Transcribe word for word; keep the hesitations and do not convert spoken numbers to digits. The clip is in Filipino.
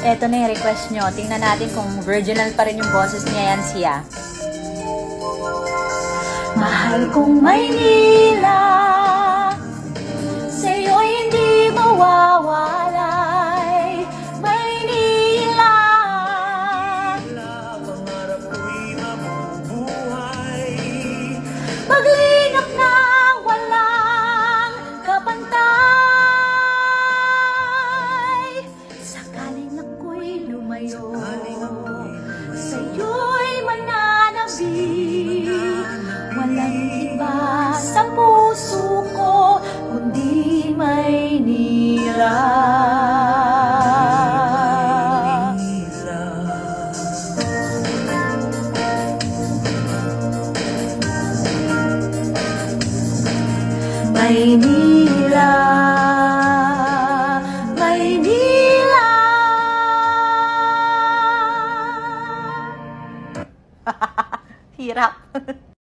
Eto na yung request nyo. Tingnan natin kung virginal pa rin yung boses niya, yan siya. Mahal kong Maynila, sa'yo'y hindi mawawalay. Maynila, pangarap ko'y mabubuhay. Paglingap na walang kapantay. Sakaling ako'y lumayo, sa'yo'y mananabik. Walang iba sa puso ko kundi Maynila. Maynila, Maynila. Hirap.